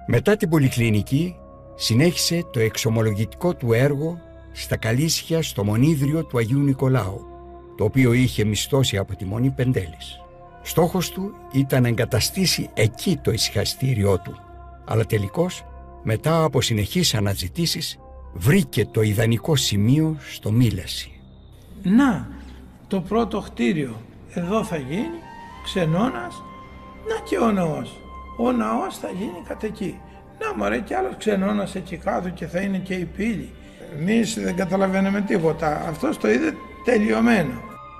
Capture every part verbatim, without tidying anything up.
Μετά την Πολυκλινική συνέχισε το εξομολογητικό του έργο στα Καλίσια στο Μονίδριο του Αγίου Νικολάου, το οποίο είχε μισθώσει από τη Μονή Πεντέλης. Στόχος του ήταν να εγκαταστήσει εκεί το ησυχαστήριό του, αλλά τελικώς, μετά από συνεχείς αναζητήσεις, βρήκε το ιδανικό σημείο στο Μήλεση. Να, το πρώτο κτίριο εδώ θα γίνει, ξενώνας, να και ο ναός. Ο ναός θα γίνει κατ' εκεί. Να μωρέ, κι άλλος ξενώνας εκεί κάτω και θα είναι και η πύλη. Εμείς δεν καταλαβαίνουμε τίποτα. Αυτός το είδε τελειωμένο.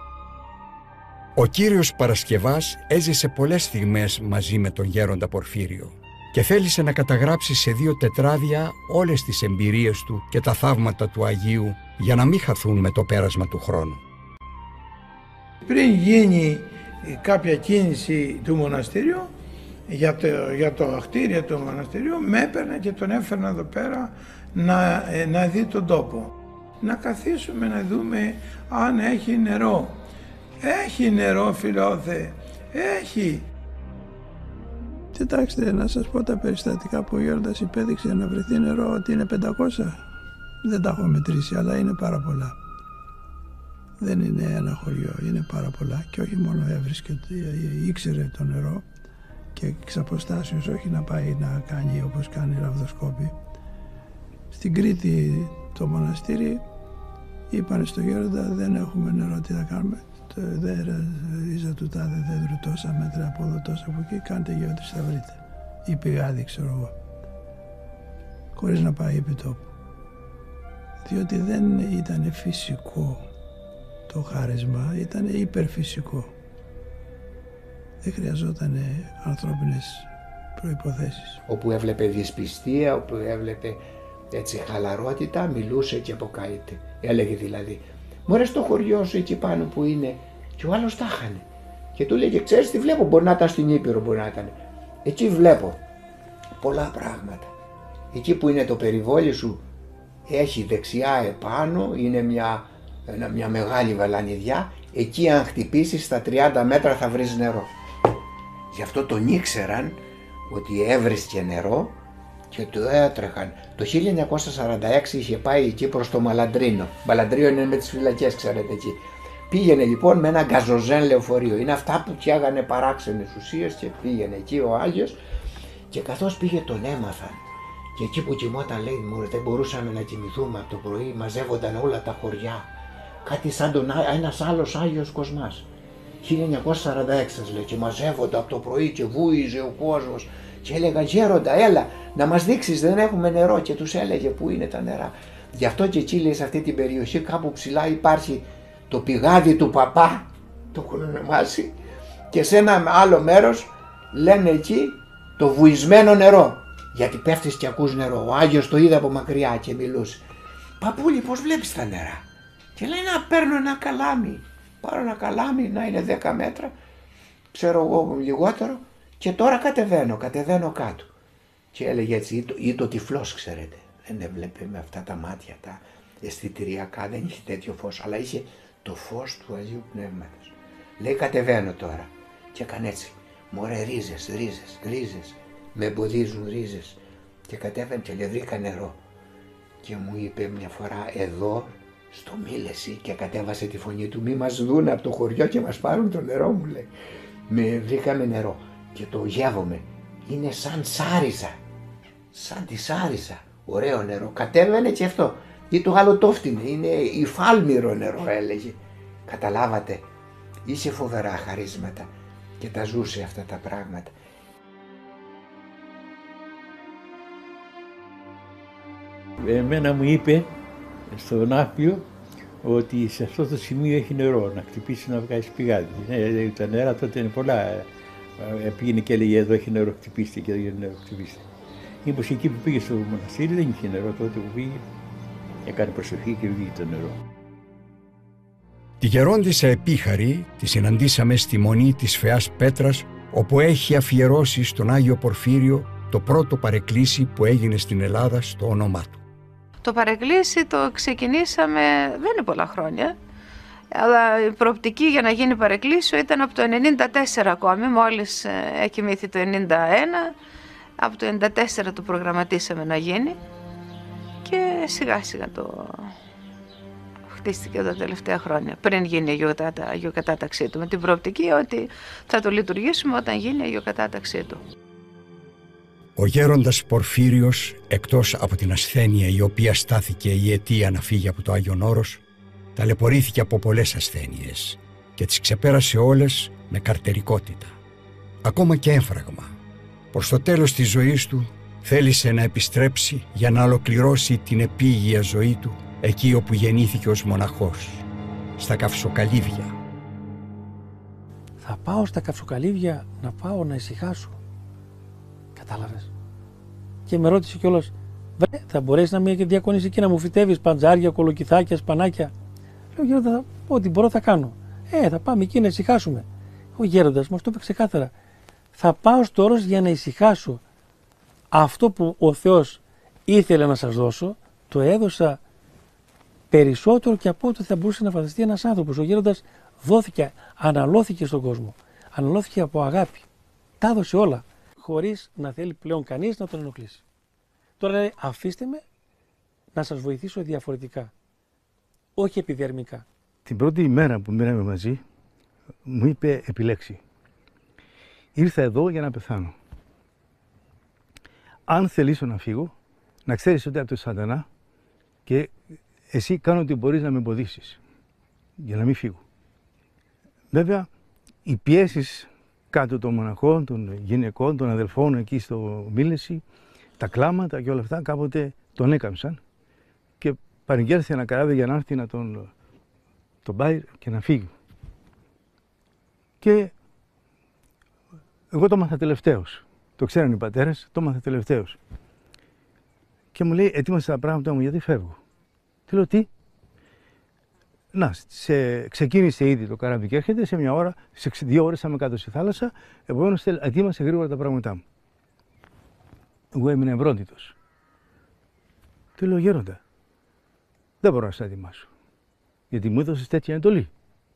Ο κύριος Παρασκευάς έζησε πολλές στιγμές μαζί με τον γέροντα Πορφύριο και θέλησε να καταγράψει σε δύο τετράδια όλες τις εμπειρίες του και τα θαύματα του Αγίου για να μην χαθούν με το πέρασμα του χρόνου. Πριν γίνει κάποια κίνηση του μοναστήριου, για το, για το κτίριο του μοναστηριού, με έπαιρνε και τον έφερνα εδώ πέρα να, να δει τον τόπο. Να καθίσουμε να δούμε αν έχει νερό. Έχει νερό, φιλόθε, έχει. Κοιτάξτε, να σας πω τα περιστατικά που ο Γέροντας υπέδειξε να βρεθεί νερό, ότι είναι πεντακόσια. Δεν τα έχω μετρήσει, αλλά είναι πάρα πολλά. Δεν είναι ένα χωριό, είναι πάρα πολλά. Και όχι μόνο έβρισκε, ήξερε το νερό και εξ αποστάσεως, όχι να πάει να κάνει όπως κάνει ραβδοσκόπη. Στην Κρήτη το μοναστήρι είπανε στο Γέροντα, δεν έχουμε νερό, τι θα κάνουμε. Το δέρα, ρίζα του τάδε δέντρου τόσα μέτρα από εδώ, τόσα από εκεί, κάντε γεώτρηση θα βρείτε. Ή πηγάδι, ξέρω εγώ. Χωρίς να πάει επί τόπου. Διότι δεν ήταν φυσικό το χάρισμα, ήταν υπερφυσικό. Δεν χρειαζόταν ανθρώπινες προϋποθέσεις. Όπου έβλεπε δυσπιστία, όπου έβλεπε έτσι χαλαρότητα, μιλούσε και αποκαείται. Έλεγε δηλαδή, μωρέ στο χωριό σου εκεί πάνω που είναι, και ο άλλος τα χάνε. Και του λέγε, ξέρεις τι βλέπω, μπορεί να ήταν στην Ήπειρο, μπορεί να ήταν. Εκεί βλέπω πολλά πράγματα. Εκεί που είναι το περιβόλι σου, έχει δεξιά επάνω, είναι μια, μια μεγάλη βαλανιδιά, εκεί αν χτυπήσεις στα τριάντα μέτρα θα βρεις νερό. Γι' αυτό τον ήξεραν ότι έβρισκε νερό και του έτρεχαν. Το χίλια εννιακόσια σαράντα έξι είχε πάει εκεί προς το Μαλαντρίνο. Μαλαντρίνο είναι με τις φυλακές, ξέρετε εκεί. Πήγαινε λοιπόν με ένα γκαζοζέν λεωφορείο. Είναι αυτά που φτιάγανε παράξενες ουσίες και πήγαινε εκεί ο Άγιος και καθώς πήγε τον έμαθαν. Και εκεί που κοιμόταν, λέει, μου δεν μπορούσαμε να κοιμηθούμε από το πρωί, μαζεύονταν όλα τα χωριά. Κάτι σαν τον, ένας άλλος Άγιος Κοσμάς. χίλια εννιακόσια σαράντα έξι σας λέει, και μαζεύονταν από το πρωί και βούιζε ο κόσμος και έλεγαν, Γέροντα, έλα να μας δείξεις, δεν έχουμε νερό, και τους έλεγε πού είναι τα νερά. Γι' αυτό και εκεί, λέει, σε αυτή την περιοχή κάπου ψηλά υπάρχει το πηγάδι του Παπά, το έχουν ονομάσει, και σε ένα άλλο μέρος λένε εκεί το βουισμένο νερό, γιατί πέφτεις και ακούς νερό. Ο Άγιος το είδε από μακριά και μιλούσε. Παππούλη, πώς βλέπεις τα νερά? Και λέει, να παίρνω ένα καλάμι. Πάρω ένα καλάμι, να είναι δέκα μέτρα, ξέρω εγώ λιγότερο, και τώρα κατεβαίνω, κατεβαίνω κάτω. Και έλεγε έτσι, ή το, ή το τυφλός, ξέρετε, δεν έβλεπε με αυτά τα μάτια, τα αισθητηριακά, δεν είχε τέτοιο φως, αλλά είχε το φως του Αγίου Πνεύματος. Λέει, κατεβαίνω τώρα. Και έκανε έτσι, μωρέ, ρίζες, ρίζες, ρίζες, με εμποδίζουν ρίζες. Και κατέβαινε και λέει, βρήκα νερό. Και μου είπε μια φορά, εδώ στο Μήλεση, και κατέβασε τη φωνή του, μη μας δουν από το χωριό και μας πάρουν το νερό, μου λέει. Με βρήκαμε νερό και το γεύομαι, είναι σαν σάριζα, σαν τη σάριζα, ωραίο νερό. Κατέβαινε και αυτό, ή το άλλο το φτύνε, είναι υφάλμυρο νερό, έλεγε. Καταλάβατε, είχε φοβερά χαρίσματα και τα ζούσε αυτά τα πράγματα. Εμένα μου είπε στον Ναύπλιο ότι σε αυτό το σημείο έχει νερό, να χτυπήσει να βγάλει πηγάδι. Ε, τα νερά τότε είναι πολλά. Ε, πήγαινε και έλεγε, εδώ έχει νερό, χτυπήστε, και εδώ έχει νερό, χτυπήστε. Μήπως εκεί που πήγε στο μοναστήρι δεν είχε νερό τότε που πήγε, έκανε προσοχή και βγήκε το νερό. Τη γερόντισσα Επίχαρη τη συναντήσαμε στη Μονή της Φεάς Πέτρας, όπου έχει αφιερώσει στον Άγιο Πορφύριο το πρώτο παρεκκλήσι που έγινε στην Ελλάδα στο όνομά του. Το παρεκκλήσι το ξεκινήσαμε, δεν είναι πολλά χρόνια, αλλά η προοπτική για να γίνει παρεκκλήσιο ήταν από το ενενήντα τέσσερα ακόμη, μόλις εκοιμήθη το ενενήντα ένα. Από το ενενήντα τέσσερα το προγραμματίσαμε να γίνει και σιγά σιγά το χτίστηκε τα τελευταία χρόνια, πριν γίνει η αγιοκατάταξή του, με την προοπτική ότι θα το λειτουργήσουμε όταν γίνει η αγιοκατάταξή του. Ο γέροντας Πορφύριος, εκτός από την ασθένεια η οποία στάθηκε η αιτία να φύγει από το Άγιον Όρος, ταλαιπωρήθηκε από πολλές ασθένειες και τις ξεπέρασε όλες με καρτερικότητα, ακόμα και έμφραγμα. Προς το τέλος της ζωής του θέλησε να επιστρέψει για να ολοκληρώσει την επίγεια ζωή του εκεί όπου γεννήθηκε ως μοναχός, στα Καυσοκαλύβια. Θα πάω στα Καυσοκαλύβια να πάω να ησυχάσω. Κατάλαβες. Και με ρώτησε κιόλας, βρε, θα μπορέσεις να με διακονήσεις εκεί να μου φυτεύεις παντζάρια, κολοκυθάκια, σπανάκια? Λέω, γέροντα, ό,τι μπορώ θα κάνω. Ε, θα πάμε εκεί να ησυχάσουμε. Ο γέροντας μας το είπε ξεκάθαρα. Θα πάω στο όρος για να ησυχάσω. Αυτό που ο Θεός ήθελε να σας δώσω, το έδωσα περισσότερο και από ό,τι θα μπορούσε να φανταστεί ένας άνθρωπος. Ο γέροντας δόθηκε, αναλώθηκε στον κόσμο. Αναλώθηκε από αγάπη. Τα έδωσε όλα, χωρίς να θέλει πλέον κανείς να τον ενοχλήσει. Τώρα λέει, αφήστε με να σας βοηθήσω διαφορετικά, όχι επιδερμικά. Την πρώτη ημέρα που μείναμε μαζί, μου είπε επιλέξει. Ήρθα εδώ για να πεθάνω. Αν θελήσω να φύγω, να ξέρεις ότι από το σατανά και εσύ κάνω ό,τι μπορείς να με εμποδίσεις για να μην φύγω. Βέβαια, οι πιέσεις κάτω των μοναχών, των γυναικών, των αδελφών εκεί στο Μήλεση, τα κλάματα και όλα αυτά κάποτε τον έκαμψαν και παρηγγέλθηκε ένα καράβι για να έρθει να τον, τον πάει και να φύγει. Και εγώ το μάθα τελευταίος. Το ξέραν οι πατέρες, το μάθα τελευταίος. Και μου λέει, ετοίμασε τα πράγματα μου γιατί φεύγω. Τι λέω, τι? Να, σε, ξεκίνησε ήδη το καράβι και έρχεται, σε μια ώρα, σε δύο ώρες θα είμαι κάτω στη θάλασσα, επομένως ετοίμασε γρήγορα τα πράγματά μου. Εγώ έμεινα ευρόντιτος. Τι λέω, γέροντα, δεν μπορώ να σε ετοιμάσω, γιατί μου έδωσες τέτοια εντολή.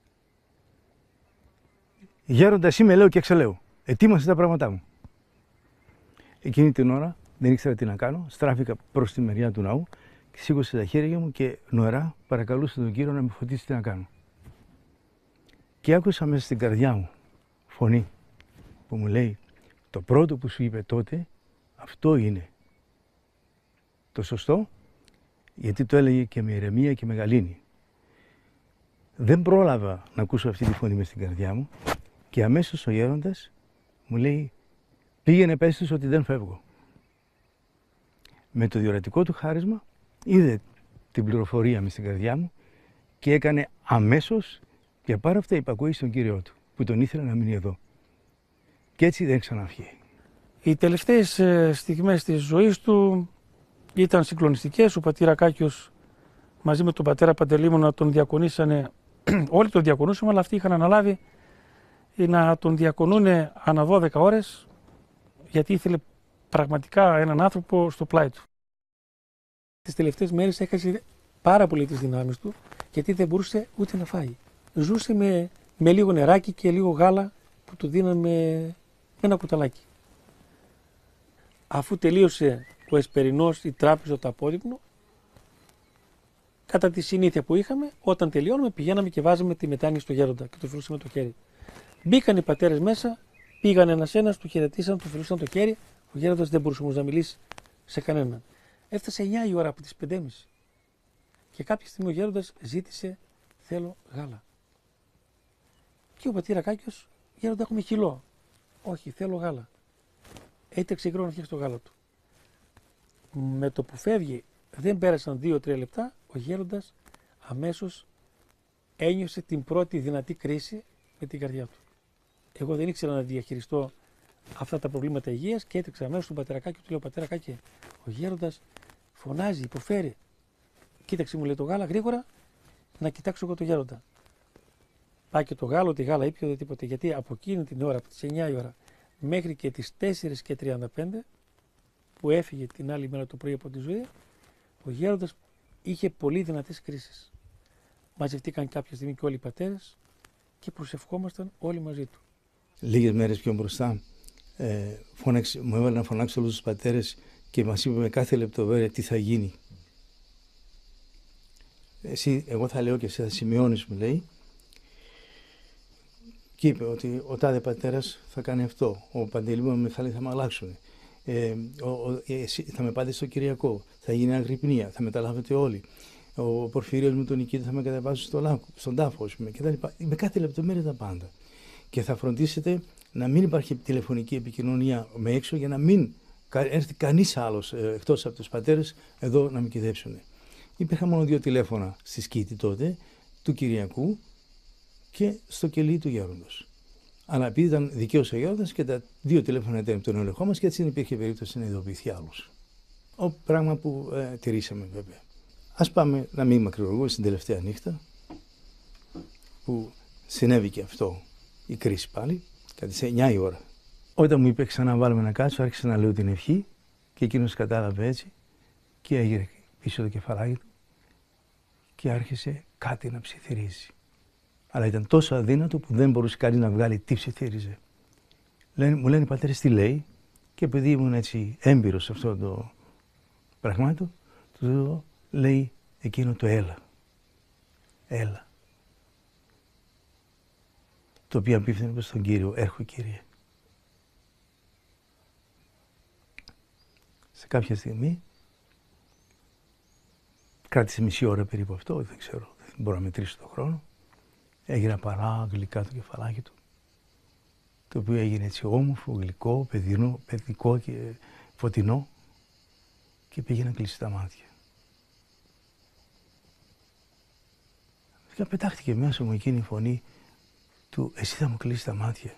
Γέροντα, εσύ με λέω και εξελέω. Ετοίμασε τα πράγματά μου. Εκείνη την ώρα δεν ήξερα τι να κάνω, στράφηκα προς τη μεριά του ναού και σήκωσα τα χέρια μου και νοερά παρακαλούσα τον Κύριο να με φωτίσει τι να κάνω. Και άκουσα μέσα στην καρδιά μου φωνή που μου λέει, το πρώτο που σου είπε τότε, αυτό είναι το σωστό, γιατί το έλεγε και με ηρεμία και με γαλήνη. Δεν πρόλαβα να ακούσω αυτή τη φωνή μες στην καρδιά μου και αμέσως ο γέροντας μου λέει, πήγαινε πες τους ότι δεν φεύγω. Με το διορατικό του χάρισμα είδε την πληροφορία μες στην καρδιά μου και έκανε αμέσως και πάρα αυτά υπακούει στον Κύριό του, που τον ήθελε να μείνει εδώ. Και έτσι δεν ξαναφύγει. Οι τελευταίες στιγμές της ζωής του ήταν συγκλονιστικές. Ο πατήρ Ακάκιος μαζί με τον πατέρα Παντελήμωνα τον διακονήσανε, όλοι τον διακονούσαμε, αλλά αυτοί είχαν αναλάβει να τον διακονούνε ανά δώδεκα ώρες, γιατί ήθελε πραγματικά έναν άνθρωπο στο πλάι του. Τις τελευταίες μέρες έχασε πάρα πολύ τις δυνάμεις του, γιατί δεν μπορούσε ούτε να φάει. Ζούσε με, με λίγο νεράκι και λίγο γάλα που του δίναμε με ένα κουταλάκι. Αφού τελείωσε ο εσπερινός, η τράπεζα, το απόδειπνο, κατά τη συνήθεια που είχαμε, όταν τελειώνουμε πηγαίναμε και βάζαμε τη μετάνοια στο γέροντα και το φιλούσαμε το χέρι. Μπήκαν οι πατέρες μέσα, πήγαν ένας-ένας, του χαιρετήσαν, του φιλούσαν το χέρι. Ο γέροντας δεν μπορούσε όμως να μιλήσει σε κανέναν. Έφτασε εννιά η ώρα από τις πέντε και μισή. Και κάποια στιγμή ο γέροντας ζήτησε, θέλω γάλα. Και ο πατήρ Ακάκιος, γέροντα, έχουμε χυλό. Όχι, θέλω γάλα. Έτρεξε γκρό να φτιάξει το γάλα του. Με το που φεύγει, δεν πέρασαν δύο τρία λεπτά, ο γέροντας αμέσως ένιωσε την πρώτη δυνατή κρίση με την καρδιά του. Εγώ δεν ήξερα να διαχειριστώ αυτά τα προβλήματα υγείας και έτρεξα αμέσως στον πατέρα Ακάκη. Του λέω, πατέρα Ακάκη, ο γέροντας φωνάζει, υποφέρει. Κοίταξε, μου λέει, το γάλα γρήγορα να κοιτάξω εγώ το γέροντα. Πάει και το γάλα, τη γάλα ήπια, δεν τίποτε. Γιατί από εκείνη την ώρα, από τις εννιά η ώρα μέχρι και τις τέσσερις και τριάντα πέντε που έφυγε την άλλη μέρα το πρωί από τη ζωή, ο γέροντας είχε πολύ δυνατές κρίσεις. Μαζευτήκαν κάποια στιγμή και όλοι οι πατέρες και προσευχόμασταν όλοι μαζί του. Λίγες μέρες πιο μπροστά ε, φώναξε, μου έβαλε να φωνάξω όλους τους πατέρες και μας είπε με κάθε λεπτομέρεια τι θα γίνει. Εσύ, εγώ θα λέω και εσύ θα σημειώνεις, μου λέει. Και είπε ότι ο τάδε πατέρας θα κάνει αυτό, ο Παντελήμων με Μιχάλη θα με αλλάξουν. Ε, ο, ο, εσύ, θα με πάτε στο Κυριακό, θα γίνει αγρυπνία, θα μεταλάβετε όλοι. Ο Πορφύριος με τον Νικήτη θα με κατεβάσει στο λάκκο, στον τάφο, κτλ. Με κάθε λεπτομέρεια τα πάντα. Και θα φροντίσετε να μην υπάρχει τηλεφωνική επικοινωνία με έξω για να μην έρθει κανείς άλλος ε, εκτός από τους πατέρες εδώ να με κυδέψουν. Υπήρχαν μόνο δύο τηλέφωνα στη Σκήτη τότε, του Κυριακού και στο κελί του Γέροντος. Αλλά επειδή ήταν δικαίος ο Γέροντας και τα δύο τηλέφωνα ήταν τον ελεγχό μας και έτσι δεν υπήρχε περίπτωση να ειδοποιηθεί άλλος. Ο πράγμα που ε, τηρήσαμε βέβαια. Ας πάμε να μην μακρηγορούμε στην τελευταία νύχτα που συνέβη και αυτό η κρίση πάλι, κάτι σε εννιά η ώρα. Όταν μου είπε ξανά βάλουμε να κάτσω, άρχισα να λέω την ευχή και εκείνος κατάλαβε έτσι και έγινε πίσω το κεφαλάκι του και άρχισε κάτι να ψιθυρίζει. Αλλά ήταν τόσο αδύνατο που δεν μπορούσε κανείς να βγάλει τι ψιθύριζε. Λένε, μου λένε οι πατέρες τι λέει και επειδή ήμουν έτσι έμπειρος σε αυτό το πραγμάτο, του λέει εκείνο το έλα. Έλα. Το οποίο απίφθηνε προς τον Κύριο, έρχομαι Κύριε. Σε κάποια στιγμή, κράτησε μισή ώρα περίπου αυτό, δεν ξέρω, δεν μπορώ να μετρήσω τον χρόνο, έγινε παρά γλυκά το κεφαλάκι του, το οποίο έγινε έτσι όμορφο, γλυκό, παιδινό, παιδικό και φωτεινό και πήγε να κλείσει τα μάτια. Και πετάχτηκε μέσα μου εκείνη η φωνή του «Εσύ θα μου κλείσει τα μάτια».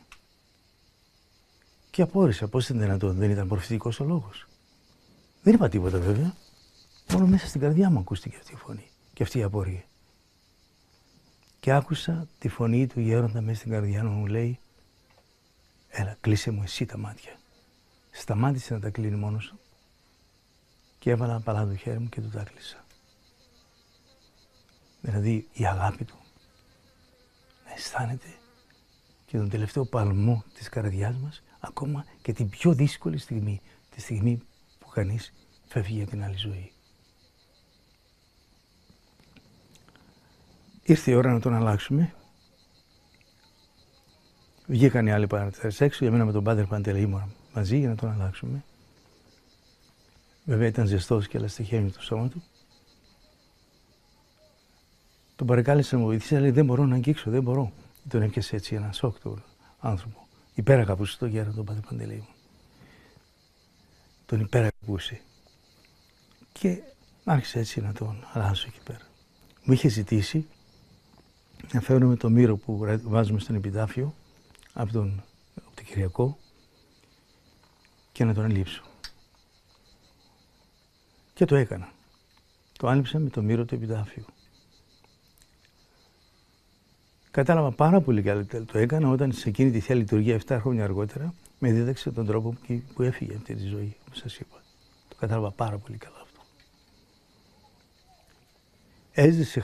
Και απόρρισα πώς είναι δυνατόν, δεν ήταν προφητικός ο λόγος. Δεν είπα τίποτα βέβαια, μόνο μέσα στην καρδιά μου ακούστηκε αυτή η φωνή και αυτή η απορία. Και άκουσα τη φωνή του γέροντα μέσα στην καρδιά μου, μου λέει «Έλα, κλείσε μου εσύ τα μάτια». Σταμάτησε να τα κλείνει μόνος του και έβαλα απαλά το χέρι μου και του τα κλείσα. Δηλαδή η αγάπη του να αισθάνεται και τον τελευταίο παλμό της καρδιάς μας, ακόμα και την πιο δύσκολη στιγμή, τη στιγμή που κανείς φεύγει για την άλλη ζωή. Ήρθε η ώρα να τον αλλάξουμε. Βγήκαν οι άλλοι πατέρες έξω, για μένα με τον Πάτερ Παντελεήμονα μαζί για να τον αλλάξουμε. Βέβαια ήταν ζεστός και ελαστιχαίνει το σώμα του. Τον παρακάλεσε να μου βοηθήσει, αλλά λέει δεν μπορώ να αγγίξω, δεν μπορώ. Τον έπιασε έτσι ένα σοκ τον άνθρωπο. Υπεραγαπούσε τον γέροντα τον Πάτερ Παντελεήμονα. Τον υπεραγαπούσε. Και άρχισε έτσι να τον αλλάζω εκεί πέρα. Μου είχε ζητήσει να φέρουμε το μύρο που βάζουμε στον επιτάφιο από τον, από τον Κυριακό και να τον αλείψω. Και το έκανα. Το άλυψα με το μύρο του επιτάφιου. Κατάλαβα πάρα πολύ καλά το έκανα όταν σε εκείνη τη θεία λειτουργία επτά χρόνια αργότερα με δίδαξε τον τρόπο που, που έφυγε αυτή τη ζωή, όπως σας είπα. Το κατάλαβα πάρα πολύ καλά αυτό. Έζησε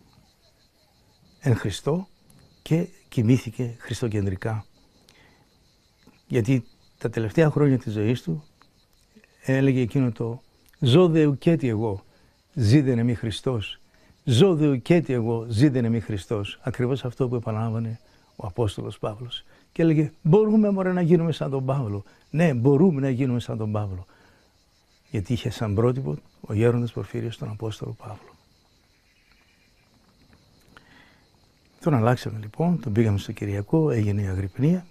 εν Χριστώ και κοιμήθηκε χριστοκεντρικά. Γιατί τα τελευταία χρόνια της ζωής του έλεγε εκείνο το «Ζω δε ουκέτι εγώ, ζήδενε μη Χριστός». «Ζω δε ουκέτι εγώ, ζήδενε μη Χριστός». Ακριβώς αυτό που επανάλαβανε ο Απόστολος Παύλος. Και έλεγε «Μπορούμε μωρέ να γίνουμε σαν τον Παύλο». Ναι, μπορούμε να γίνουμε σαν τον Παύλο. Γιατί είχε σαν πρότυπο ο γέροντας Πορφύριος τον Απόστολο Παύλο. Τον αλλάξαμε λοιπόν, τον πήγαμε στο Κυριακό, έγινε η αγρυπνία.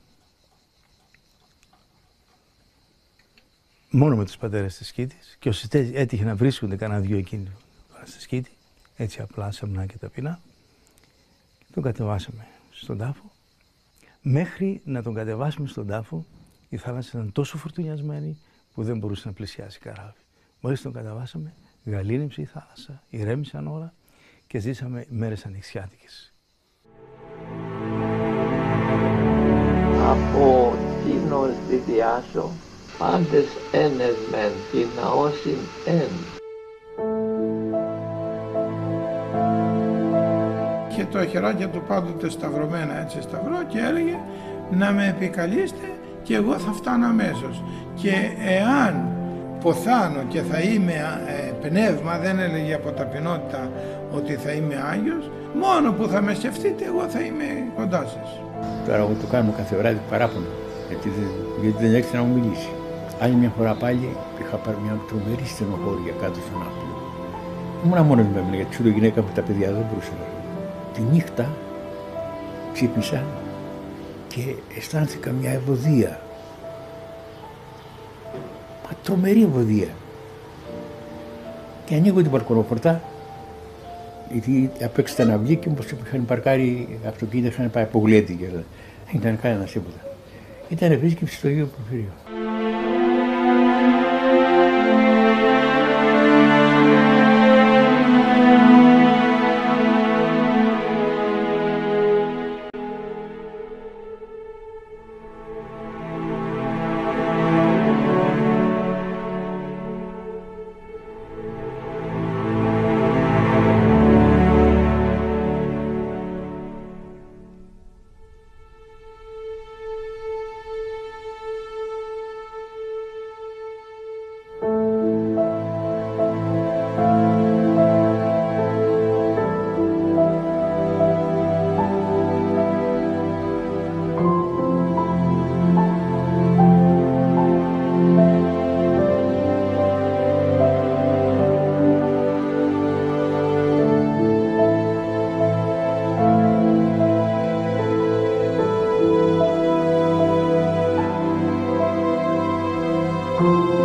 Μόνο με τους πατέρες της Σκήτης και όσοι έτυχε να βρίσκονται κανένα δυο εκείνοι στη Σκήτη, έτσι απλά σεμνά και ταπεινά, τον κατεβάσαμε στον τάφο. Μέχρι να τον κατεβάσουμε στον τάφο, η θάλασσα ήταν τόσο φορτουνιασμένη που δεν μπορούσε να πλησιάσει καράβι. Μόλις τον κατεβάσαμε, γαλήνεψε η θάλασσα, ηρέμησαν όλα και ζήσαμε μέρες ανοιξιάτικες. Από τίνος διδιάσω, πάντες ένες μεν, την ναώσιν εν. Και το χεράκια του πάντοτε σταυρωμένα έτσι σταυρό και έλεγε να με επικαλείστε και εγώ θα φτάνω αμέσως. Και εάν ποθάνω και θα είμαι ε, πνεύμα, δεν έλεγε από ταπεινότητα ότι θα είμαι Άγιος, μόνο που θα με σκεφτείτε εγώ θα είμαι κοντά σας. Τώρα εγώ το κάνω κάθε βράδυ παράπονο, γιατί, γιατί δεν έξερα να μου μιλήσει. Άλλη μια φορά πάλι είχα πάρει μια τρομερή στενοχώρια κάτω στον άπλο. Ήμουνα μόνος μου έμεινε, γιατί σου γυναίκα με τα παιδιά δεν μπορούσα να ζω. Τη νύχτα ξύπνησα και αισθάνθηκα μια ευωδία. Μα τρομερή ευωδία. Και ανοίγω την μπαλκονοπορτά, γιατί απ' έξω ήταν αυλή και όπως είχαν παρκάρει αυτοκίνητα, είχαν πάει από γλέτη και δεν ήταν κανένα τίποτα. Ήταν επίσκεψη στο Αγίου Πορφύριο. Thank you.